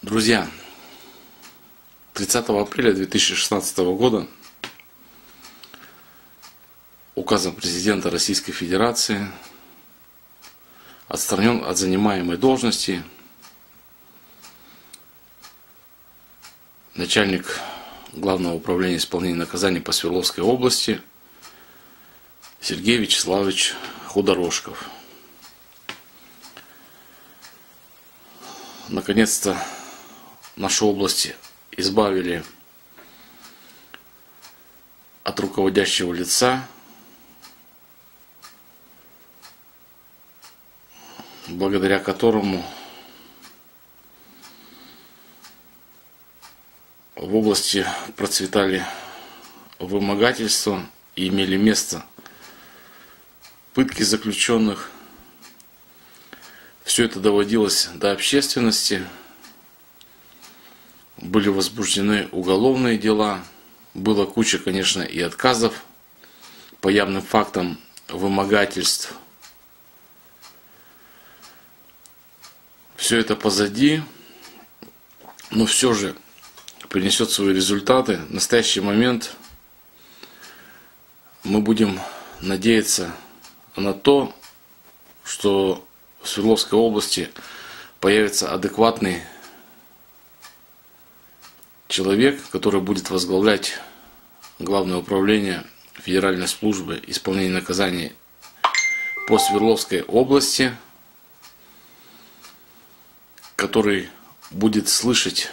Друзья, 30 апреля 2016 года указом президента Российской Федерации отстранен от занимаемой должности начальник Главного управления исполнения наказаний по Свердловской области Сергей Вячеславович Худорожков. Наконец-то нашу область избавили от руководящего лица, благодаря которому в области процветали вымогательства и имели место пытки заключенных. Все это доводилось до общественности, были возбуждены уголовные дела, была куча, конечно, и отказов по явным фактам вымогательств. Все это позади, но все же принесет свои результаты. В настоящий момент мы будем надеяться на то, что в Свердловской области появится адекватный человек, который будет возглавлять Главное управление Федеральной службы исполнения наказаний по Свердловской области, который будет слышать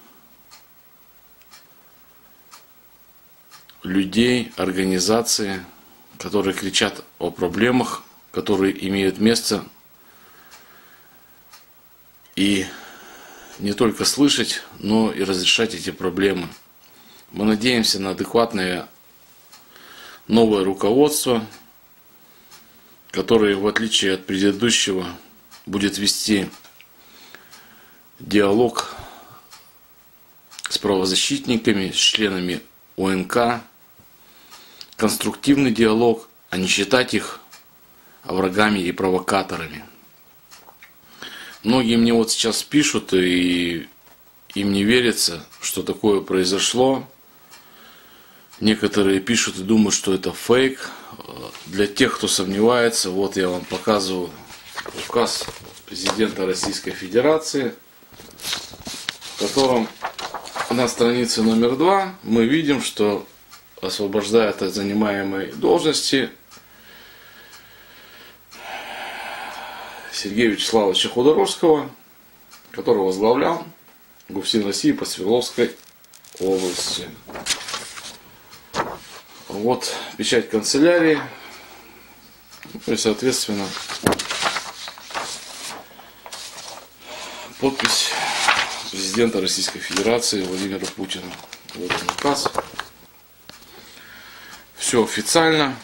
людей, организации, которые кричат о проблемах, которые имеют место, и не только слышать, но и разрешать эти проблемы. Мы надеемся на адекватное новое руководство, которое, в отличие от предыдущего, будет вести диалог с правозащитниками, с членами ОНК, конструктивный диалог, а не считать их врагами и провокаторами. Многие мне вот сейчас пишут, и им не верится, что такое произошло. Некоторые пишут и думают, что это фейк. Для тех, кто сомневается, вот я вам показываю указ президента Российской Федерации, в котором на странице номер 2 мы видим, что освобождает от занимаемой должности Сергея Вячеславовича Худорожского, который возглавлял ГУФСИН России по Свердловской области. Вот печать канцелярии, и, соответственно, подпись президента Российской Федерации Владимира Путина. Вот он указ. Все официально.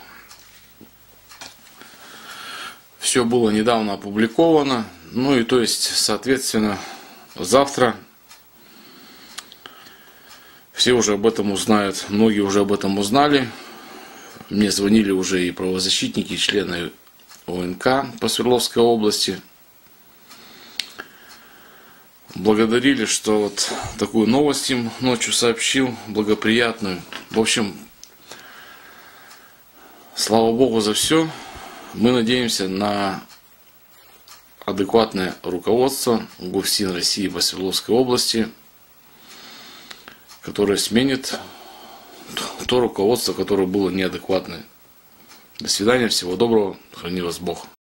Все было недавно опубликовано. Ну и то есть, соответственно, завтра все уже об этом узнают. Многие уже об этом узнали. Мне звонили уже и правозащитники, и члены ОНК по Свердловской области. Благодарили, что вот такую новость им ночью сообщил, благоприятную. В общем, слава Богу за все. Мы надеемся на адекватное руководство ГУФСИН России по Свердловской области, которое сменит то руководство, которое было неадекватное. До свидания, всего доброго, храни вас Бог.